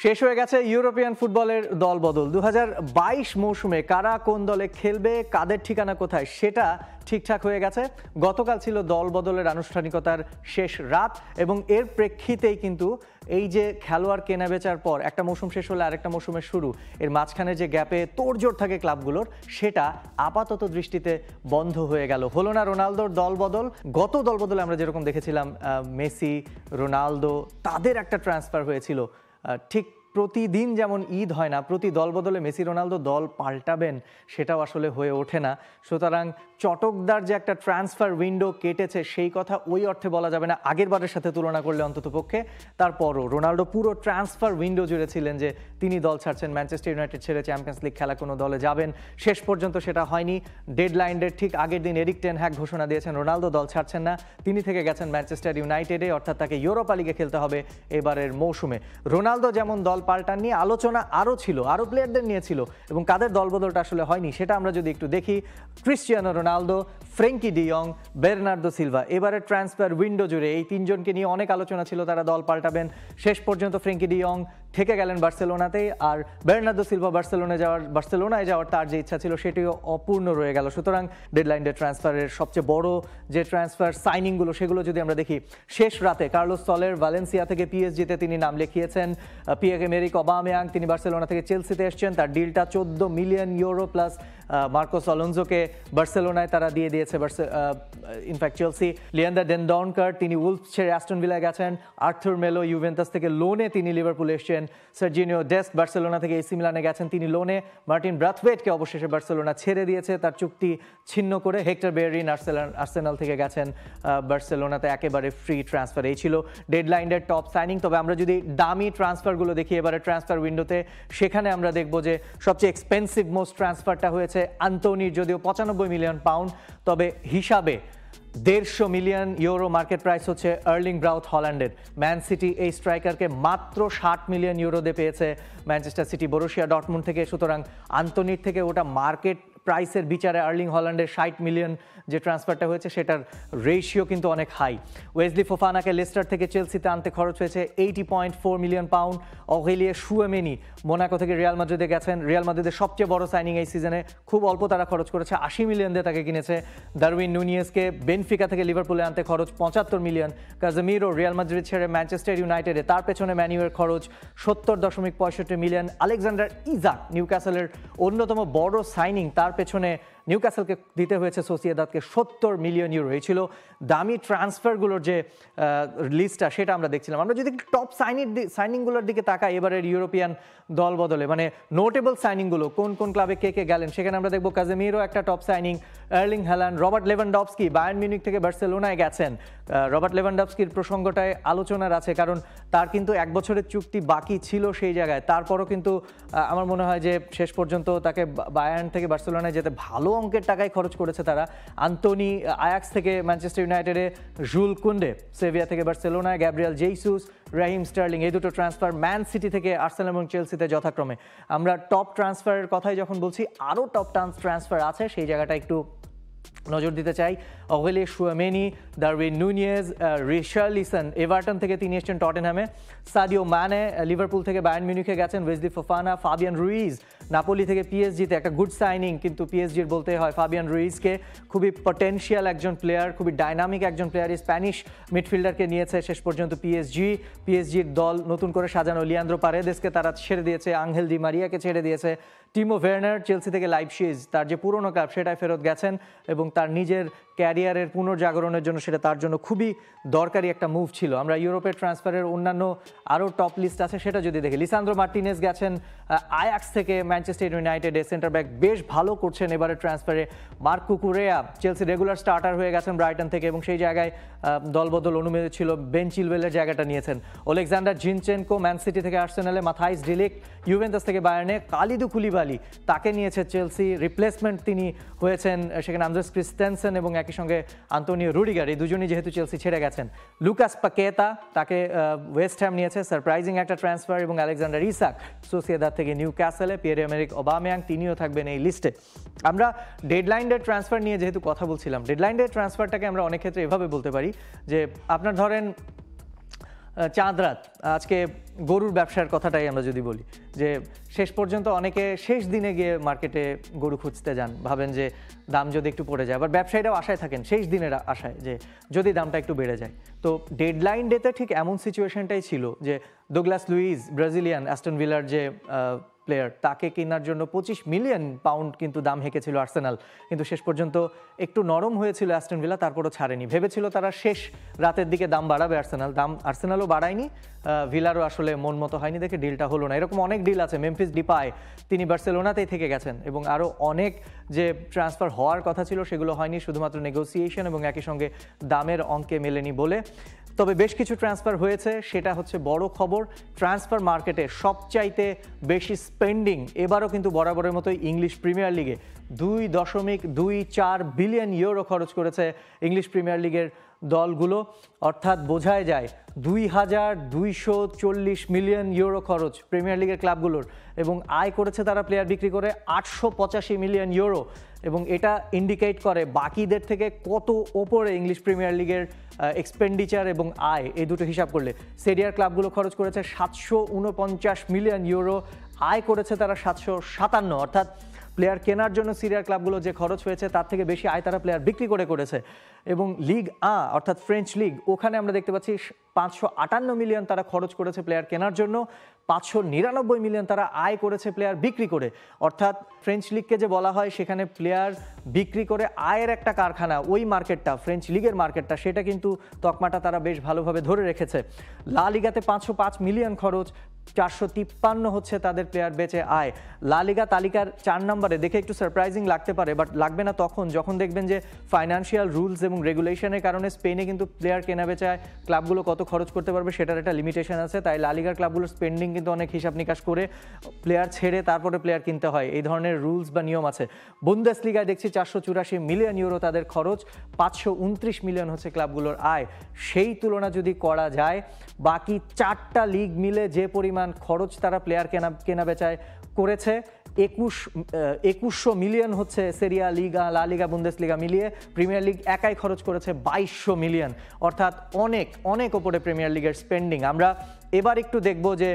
শেষ হয়ে গেছে ইউরোপিয়ান ফুটবলের দলবদল। 2022 মৌসুমে কারা কোন দলে খেলবে, কাদের ঠিকানা কোথায় সেটা ঠিকঠাক হয়ে গেছে। গতকাল ছিল দলবদলের আনুষ্ঠানিকতার শেষ রাত এবং এর প্রেক্ষিতেই কিন্তু এই যে খেলোয়াড় কেনা বেচার পর একটা মৌসুম শেষ হলে আরেকটা মৌসুমের শুরু, এর মাঝখানে যে গ্যাপে তোড়জোড় থাকে ক্লাবগুলোর, সেটা আপাতত দৃষ্টিতে বন্ধ হয়ে গেল। হলো না রোনালদোর দলবদল। গত দলবদলে আমরা যেরকম দেখেছিলাম মেসি, রোনালদো, তাদের একটা ট্রান্সফার হয়েছিল। ঠিক প্রতিদিন যেমন ঈদ হয় না, প্রতি দলবদলে মেসি রোনালদো দল পাল্টাবেন সেটাও আসলে হয়ে ওঠে না। সুতরাং চটকদার যে একটা ট্রান্সফার উইন্ডো কেটেছে সেই কথা ওই অর্থে বলা যাবে না, আগের বারের সাথে তুলনা করলে অন্তত পক্ষে। তারপরও রোনালদো পুরো ট্রান্সফার উইন্ডো জুড়ে ছিলেন যে তিনি দল ছাড়ছেন, ম্যানচেস্টার ইউনাইটেড ছেড়ে চ্যাম্পিয়ন্স লিগ খেলা কোনো দলে যাবেন। শেষ পর্যন্ত সেটা হয়নি। ডেডলাইনের ঠিক আগের দিন এরিক টেন হ্যাগ ঘোষণা দিয়েছেন রোনালদো দল ছাড়ছেন না, তিনি থেকে গেছেন ম্যানচেস্টার ইউনাইটেডে, অর্থাৎ তাকে ইউরোপা লিগে খেলতে হবে এবারের মৌসুমে। রোনালদো যেমন দল পাল্টান নিয়ে আলোচনা আরও ছিল, আরও প্লেয়ারদের নিয়ে ছিল, এবং কাদের দলবদলটা আসলে হয়নি সেটা আমরা যদি একটু দেখি। ক্রিস্টিয়ানো রোনালদো, ফ্রেঙ্কি ডি ইয়ং, বের্নার্দো সিলভা, এবারে ট্রান্সফার উইন্ডো জুড়ে এই তিনজনকে নিয়ে অনেক আলোচনা ছিল তারা দল পাল্টাবেন। শেষ পর্যন্ত ফ্রেঙ্কি ডি ইয়ং থেকে গেলেন বার্সেলোনাতেই, আর বের্নার্দো সিলভা বার্সেলোনায় যাওয়ার তার যে ইচ্ছা ছিল সেটিও অপূর্ণ রয়ে গেল। সুতরাং ডেডলাইন ডে ট্রান্সফারের সবচেয়ে বড় যে ট্রান্সফার সাইনিংগুলো সেগুলো যদি আমরা দেখি, শেষ রাতে কার্লোস সলের ভ্যালেন্সিয়া থেকে পিএসজিতে তিনি নাম লিখিয়েছেন। পিয়েরে-এমেরিক অবামেয়াং তিনি বার্সেলোনা থেকে চেলসিতে এসছেন, তার ডিলটা 14 মিলিয়ন ইউরো প্লাস মার্কোস অলোনজোকে বার্সেলোনায় তারা দিয়ে দিয়েছে ইনফ্যাক্ট চেলসি। লিয়ান্ডার ডেনডনকার তিনি উলফস ছেড়ে অ্যাস্টন ভিলায় গেছেন। আর্থুর মেলো ইউভেন্টাস থেকে লোনে তিনি লিভারপুলে এসছেন। সার্জিনিও ডেস্ট বার্সেলোনা থেকে এসি মিলানে গেছেন, তিনি লোনে। মার্টিন ব্রাথওয়েটকে অবশেষে বার্সেলোনা ছেড়ে দিয়েছে তার চুক্তি ছিন্ন করে। হেক্টর বেয়ারিন আর্সেনাল থেকে গেছেন বার্সেলোনাতে একেবারে ফ্রি ট্রান্সফার। এই ছিল ডেডলাইনের টপ সাইনিং। তবে আমরা যদি দামি ট্রান্সফারগুলো দেখি এবারে ট্রান্সফার উইন্ডোতে, সেখানে আমরা দেখবো যে সবচেয়ে এক্সপেন্সিভ মোস্ট ট্রান্সফারটা হয়েছে আন্তোনির, যদিও 95 মিলিয়ন পাউন্ড, তবে হিসাবে 150 মিলিয়ন ইউরো মার্কেট প্রাইস হচ্ছে আর্লিং ব্রাউথ হল্যান্ডের। ম্যান সিটি এই স্ট্রাইকারকে মাত্র 60 মিলিয়ন ইউরোতে পেয়েছে ম্যানচেস্টার সিটি বরুশিয়া ডর্টমুন্ড থেকে। সুতরাং আন্তোনির থেকে ওটা মার্কেট প্রাইসের বিচারে আর্লিং হল্যান্ডের 60 মিলিয়ন যে ট্রান্সফারটা হয়েছে সেটার রেশিও কিন্তু অনেক হাই। ওয়েসলি ফোফানাকে লেস্টার থেকে চেলসিতে আনতে খরচ হয়েছে 80.4 million pound. Aurelien Tchouameni Monaco থেকে রিয়াল মাদ্রিদে গেছেন, রিয়াল মাদ্রিদের সবচেয়ে বড় সাইনিং এই সিজনে, খুব অল্প তারা খরচ করেছে, 80 মিলিয়ন দিয়ে তাকে কিনেছে। দারউইন নুনিয়েজকে বেনফিকা থেকে লিভারপুলে আনতে খরচ 75 মিলিয়ন। কাজেমিরো রিয়াল মাদ্রিদ ছেড়ে ম্যানচেস্টার ইউনাইটেডে, তার পেছনে ম্যানিউয়ের খরচ 70.65 মিলিয়ন। আলেকজান্ডার ইজাক নিউক্যাসলের অন্যতম বড় সাইনিং, তার পেছনে নিউক্যাসলকে দিতে হয়েছে সোসিয়েদাদকে 70 মিলিয়ন ইউরো। এই ছিল দামি ট্রান্সফারগুলোর যে লিস্টটা, সেটা আমরা দেখছিলাম। আমরা যদি টপ সাইনিংগুলোর দিকে তাকাই এবারের ইউরোপিয়ান দল বদলে, মানে নোটেবল সাইনিংগুলো কোন কোন ক্লাবে কে কে গেলেন, সেখানে আমরা দেখবো কাজেমিরো একটা top signing, Erling Haaland, Robert Lewandowski Bayern Munich থেকে বার্সেলোনায় গেছেন। রবার্ট লেভানডফস্কির প্রসঙ্গটায় আলোচনার আছে, কারণ তার কিন্তু 1 বছরের চুক্তি বাকি ছিল সেই জায়গায়। তারপরও কিন্তু আমার মনে হয় যে শেষ পর্যন্ত তাকে বায়ার্ন থেকে বার্সেলোনায় যেতে ভালো অঙ্কের টাকায় খরচ করেছে তারা। আন্তোনি আয়াক্স থেকে ম্যানচেস্টার ইউনাইটেডে, জুল কুন্ডে সেভিয়া থেকে বার্সেলোনায়, গ্যাব্রিয়েল জেসুস, রাহিম স্টার্লিং, এই দুটো ট্রান্সফার ম্যান সিটি থেকে আর্সেনাল এবং চেলসিতে যথাক্রমে। আমরা টপ ট্রান্সফারের কথাই যখন বলছি, আরও টপ ট্রান্সফার আছে, সেই জায়গাটা একটু নজর দিতে চাই। অহেলিয়ে শুয়েমেনি, দারউইন নুনিয়েজ, রিশার্লিসন এভারটন থেকে তিনি এসছেন টটেনহ্যামে। সাদিও মানে লিভারপুল থেকে বায়ার্ন মিউনিখে গেছেন। Wesley Fofana, Fabian Ruiz Napoli থেকে পিএসজিতে, একটা গুড সাইনিং, কিন্তু পিএসজির বলতে হয় ফাবিয়ান রুইজকে। খুবই পটেনশিয়াল একজন প্লেয়ার, খুবই ডাইনামিক একজন প্লেয়ার, স্প্যানিশ মিডফিল্ডারকে নিয়েছে শেষ পর্যন্ত পিএসজির দল নতুন করে সাজানো। লিয়ান্দ্রো পারেদেসকে তারা ছেড়ে দিয়েছে, আঙ্গেল ডি মারিয়াকে ছেড়ে দিয়েছে। টিমো ভের্নার চেলসি থেকে লাইপজিগ, তার যে পুরনো ক্লাব সেটায় ফেরত গেছেন এবং তার নিজের ক্যারিয়ারের পুনর্জাগরণের জন্য সেটা তার জন্য খুবই দরকারি একটা মুভ ছিল। আমরা ইউরোপের ট্রান্সফারের অন্যান্য আরও টপ লিস্ট আছে, সেটা যদি দেখি, লিসান্দ্রো মার্টিনেজ গেছেন আয়াক্স থেকে ম্যানচেস্টার ইউনাইটেডে, সেন্টার ব্যাক বেশ ভালো করছেন এবারের ট্রান্সফারে। Marc Cucurella Chelsea regular starter হয়ে গেছেন ব্রাইটন থেকে এবং সেই জায়গায় দলবদল অনুমতি ছিল, বেন চিলওয়েলের জায়গাটা নিয়েছেন। ওলেকজান্ডার জিনচেনকো ম্যান সিটি থেকে আর্সেনালে, মাথাইস ডিলিক্ট ইউভেন্টাস থেকে বায়ার্নে, কালিদু কুলিবালি তাকে নিয়েছে চেলসি, রিপ্লেসমেন্ট তিনি হয়েছেন সেখানে আন্দ্রেস ক্রিস্টেনসেন এবং একই সঙ্গে আন্তোনিও রুডিগার, এই দুজনই যেহেতু চেলসি ছেড়ে গেছেন। লুকাস পাকেতা তাকে ওয়েস্ট হ্যাম নিয়েছে, সারপ্রাইজিং একটা ট্রান্সফার। এবং আলেকজান্ডার ইসাক সোসিয়েদাদ থেকে নিউক্যাসলে, পিয়েরে-এমেরিক অবামেয়াং তিনিও থাকবেন এই লিস্টে। আমরা ডেডলাইন ডে ট্রান্সফার নিয়ে যেহেতু কথা বলছিলাম, ডেডলাইন ডে ট্রান্সফারটাকে আমরা অনেক ক্ষেত্রে এভাবে বলতে পারি যে আপনার ধরেন চাঁদ রাত, আজকে গরুর ব্যবসার কথাটাই আমরা যদি বলি, যে শেষ পর্যন্ত অনেকে শেষ দিনে গিয়ে মার্কেটে গরু খুঁজতে যান, ভাবেন যে দাম যদি একটু পড়ে যায়, আবার ব্যবসায়ীরাও আশায় থাকেন শেষ দিনের আশায় যে যদি দামটা একটু বেড়ে যায়। তো ডেডলাইন ডেতে ঠিক এমন সিচুয়েশনটাই ছিল যে ডুগলাস লুইস, ব্রাজিলিয়ান অ্যাস্টন ভিলার যে প্লেয়ার, তাকে কেনার জন্য 25 মিলিয়ন পাউন্ড কিন্তু দাম হেঁকেছিল আর্সেনাল, কিন্তু শেষ পর্যন্ত একটু নরম হয়েছিল অ্যাস্টন ভিলা, তারপরও ছাড়েনি। ভেবেছিল তারা শেষ রাতের দিকে দাম বাড়াবে আর্সেনাল, দাম আর্সেনালও বাড়ায়নি, ভিলারও আসলে মন মতো হয়নি দেখে ডিলটা হলো না। এরকম অনেক ডিল আছে। মেমফিস ডিপাই, তিনি বার্সেলোনাতেই থেকে গেছেন, এবং আরও অনেক যে ট্রান্সফার হওয়ার কথা ছিল সেগুলো হয়নি, শুধুমাত্র নেগোসিয়েশন এবং একই সঙ্গে দামের অঙ্কে মেলেনি বলে। তবে বেশ কিছু ট্রান্সফার হয়েছে, সেটা হচ্ছে বড় খবর। ট্রান্সফার মার্কেটে সবচাইতে বেশি স্পেন্ডিং এবারও কিন্তু বরাবরের মতোই ইংলিশ প্রিমিয়ার লিগে 2.24 বিলিয়ন ইউরো খরচ করেছে ইংলিশ প্রিমিয়ার লিগের দলগুলো, অর্থাৎ বোঝাই যায় 2240 মিলিয়ন ইউরো খরচ প্রিমিয়ার লিগের ক্লাবগুলোর, এবং আয় করেছে তারা প্লেয়ার বিক্রি করে 885 মিলিয়ন ইউরো। এবং এটা ইন্ডিকেট করে বাকিদের থেকে কত ওপরে ইংলিশ প্রিমিয়ার লিগের এক্সপেন্ডিচার এবং আয়, এই দুটো হিসাব করলে। সেরিয়ার ক্লাবগুলো খরচ করেছে 749 মিলিয়ন ইউরো, আয় করেছে তারা 757, অর্থাৎ প্লেয়ার কেনার জন্য সিরিয়ার ক্লাবগুলো যে খরচ হয়েছে তার থেকে বেশি আয় তারা প্লেয়ার বিক্রি করেছে। এবং লিগ অর্থাৎ ফ্রেঞ্চ লিগ, ওখানে আমরা দেখতে পাচ্ছি 558 মিলিয়ন তারা খরচ করেছে প্লেয়ার কেনার জন্য, 599 মিলিয়ন তারা আয় করেছে প্লেয়ার বিক্রি করে। অর্থাৎ ফ্রেঞ্চ লিগকে যে বলা হয় সেখানে প্লেয়ার বিক্রি করে আয়ের একটা কারখানা, ওই মার্কেটটা, ফ্রেঞ্চ লিগের মার্কেটটা, সেটা কিন্তু তকমাটা তারা বেশ ভালোভাবে ধরে রেখেছে। লা লিগাতে 505 মিলিয়ন খরচ, 453 হচ্ছে তাদের প্লেয়ার বেচে আয়। লা লিগা তালিকার 4 নম্বরে, দেখে একটু সারপ্রাইজিং লাগতে পারে, বাট লাগবে না তখন যখন দেখবেন যে ফাইন্যান্সিয়াল রুলস এবং রেগুলেশনের কারণে স্পেনে কিন্তু প্লেয়ার কেনা বেচায় ক্লাবগুলো কত খরচ করতে পারবে সেটার একটা লিমিটেশন আছে। তাই লা লিগার ক্লাবগুলোর স্পেন্ডিং কিন্তু অনেক হিসাব নিকাশ করে প্লেয়ার ছেড়ে তারপরে প্লেয়ার কিনতে হয়, এই ধরনের রুলস বা নিয়ম আছে। বুন্দেসলিগায় দেখছি 484 মিলিয়ন ইউরো তাদের খরচ, 529 মিলিয়ন হচ্ছে ক্লাবগুলোর আয়। সেই তুলনা যদি করা যায়, বাকি 4টা লিগ মিলে যে পরিমাণ খরচ তারা প্লেয়ার কেনা বেচায় করেছে, 2100 মিলিয়ন হচ্ছে Serie, Liga, La Liga, Bundesliga মিলিয়ে। প্রিমিয়ার লিগ একাই খরচ করেছে 2200 মিলিয়ন, অর্থাৎ অনেক অনেক ওপরে প্রিমিয়ার লিগের স্পেন্ডিং। আমরা এবার একটু দেখব যে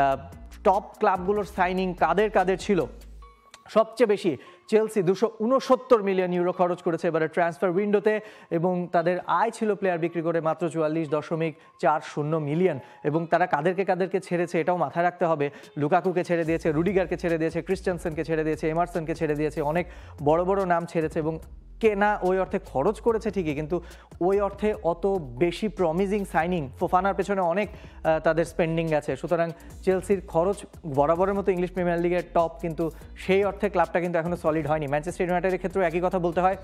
টপ ক্লাবগুলোর সাইনিং কাদের ছিল। সবচেয়ে বেশি চেলসি 269 মিলিয়ন ইউরো খরচ করেছে এবারে ট্রান্সফার উইন্ডোতে, এবং তাদের আয় ছিল প্লেয়ার বিক্রি করে মাত্র 44.40 মিলিয়ন। এবং তারা কাদেরকে ছেড়েছে এটাও মাথায় রাখতে হবে। লুকাকুকে ছেড়ে দিয়েছে, রুডিগারকে ছেড়ে দিয়েছে, ক্রিস্টেনসেনকে ছেড়ে দিয়েছে, এমারসনকে ছেড়ে দিয়েছে, অনেক বড় বড় নাম ছেড়েছে। এবং কেনা ওই অর্থে খরচ করেছে ঠিকই, কিন্তু ওই অর্থে অত বেশি প্রমিজিং সাইনিং, ফোফানার পেছনে অনেক তাদের স্পেন্ডিং গেছে। সুতরাং চেলসির খরচ বরাবরের মতো ইংলিশ প্রিমিয়ার লিগের টপ, কিন্তু সেই অর্থে ক্লাবটা কিন্তু এখনো সলিড হয়নি। ম্যানচেস্টার ইউনাইটেডের ক্ষেত্রেও একই কথা বলতে হয়,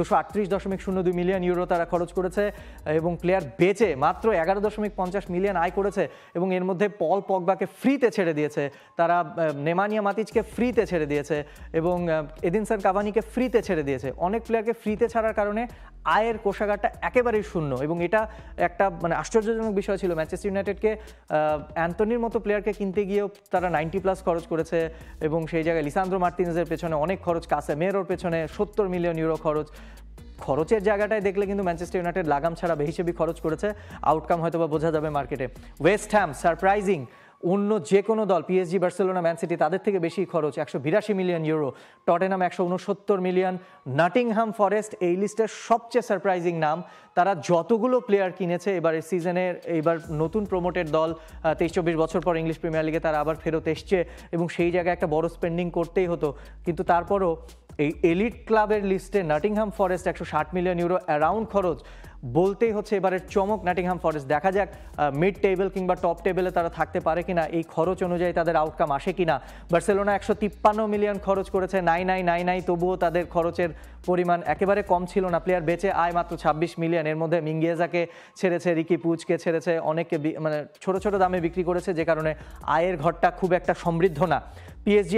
238.02 মিলিয়ন ইউরো তারা খরচ করেছে, এবং প্লেয়ার বেচে মাত্র 11.50 মিলিয়ন আয় করেছে। এবং এর মধ্যে পল পগবাকে ফ্রিতে ছেড়ে দিয়েছে তারা, নেমানিয়া মাতিচকে ফ্রিতে ছেড়ে দিয়েছে, এবং এডিনসন কাভানিকে ফ্রিতে ছেড়ে দিয়েছে। অনেক প্লেয়ারকে ফ্রিতে ছাড়ার কারণে আয়ের কোষাগারটা একেবারেই শূন্য, এবং এটা একটা আশ্চর্যজনক বিষয় ছিল। ম্যানচেস্টার ইউনাইটেডকে অ্যান্টনির মতো প্লেয়ারকে কিনতে গিয়েও তারা 90+ খরচ করেছে, এবং সেই জায়গায় লিসান্দ্রো মার্টিনেজের পেছনে অনেক খরচ, কাসেমেরোর পেছনে 70 মিলিয়ন ইউরো খরচ। খরচের জায়গাটায় দেখলে কিন্তু ম্যানচেস্টার ইউনাইটেড লাগাম ছাড়া বেহিসেবি খরচ করেছে। আউটকাম হয়তো বা বোঝা যাবে মার্কেটে। ওয়েস্ট হ্যাম সারপ্রাইজিং, অন্য যে কোনো দল, পিএসজি, বার্সেলোনা, ম্যান সিটি, তাদের থেকে বেশি খরচ, 182 million euro. Tottenham 169 million. Nottingham Forest এই লিস্টের সবচেয়ে সারপ্রাইজিং নাম। তারা যতগুলো প্লেয়ার কিনেছে এবারের সিজনের, এইবার নতুন প্রমোটেড দল, 23-24 বছর পর ইংলিশ প্রিমিয়ার লিগে তারা আবার ফেরত এসছে, এবং সেই জায়গায় একটা বড় স্পেন্ডিং করতেই হতো। কিন্তু তারপরও এই এলিট ক্লাবের লিস্টে Nottingham Forest 160 million euro around খরচ, বলতেই হচ্ছে এবারের চমক নটিংহাম ফরেস্ট। দেখা যাক মিড টেবিল কিংবা টপ টেবিলে তারা থাকতে পারে কিনা, এই খরচ অনুযায়ী তাদের আউটকাম আসে কিনা। বার্সেলোনা 153 মিলিয়ন খরচ করেছে, নাই, তবুও তাদের খরচের পরিমাণ একেবারে কম ছিল না। প্লেয়ার বেচে আয় মাত্র 26 মিলিয়ন, এর মধ্যে মিঙ্গেজাকে ছেড়েছে, রিকি পুচকে ছেড়েছে, অনেককে ছোট দামে বিক্রি করেছে, যে কারণে আয়ের ঘরটা খুব একটা সমৃদ্ধ না। পিএসজি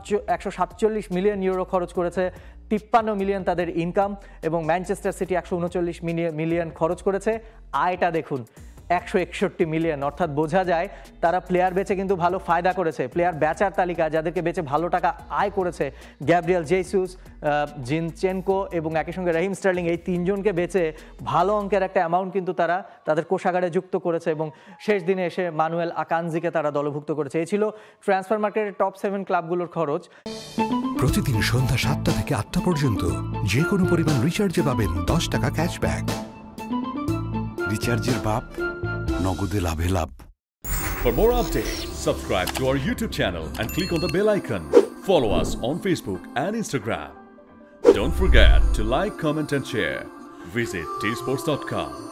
147 মিলিয়ন ইউরো খরচ করেছে, 53 মিলিয়ন তাদের ইনকাম, এবং ম্যানচেস্টার সিটি 139 মিলিয়ন খরচ করেছে। আয়টা দেখুন, 161 মিলিয়ন। অর্থাৎ বোঝা যায় তারা প্লেয়ার বেচে কিন্তু ভালো ফায়দা করেছে। প্লেয়ার বেচার তালিকা যাদেরকে বেচে ভালো টাকা আয় করেছে, গ্যাব্রিয়েল জেসুস, জিনচেনকো এবং একই সঙ্গে রহিম স্টার্লিং, এই তিনজনকে বেচে ভালো অঙ্কের একটা অ্যামাউন্ট কিন্তু তারা তাদের কোষাগারে যুক্ত করেছে এবং শেষ দিনে এসে মানুয়েল আকানজিকে তারা দলভুক্ত করেছে। এই ছিল ট্রান্সফার মার্কেটের টপ 7 ক্লাবগুলোর খরচ। প্রতিদিন সন্ধ্যা 7টা থেকে 8টা পর্যন্ত যে কোনো পরিমাণ রিচার্জে পাবেন 10 টাকা ক্যাশব্যাক। রিচার্জের বাপ, নগদে লাভে লাভ। For more updates, subscribe to our YouTube channel and click on the bell icon. Follow us on Facebook and Instagram. Don't forget to like, comment and share. Visit tsports.com.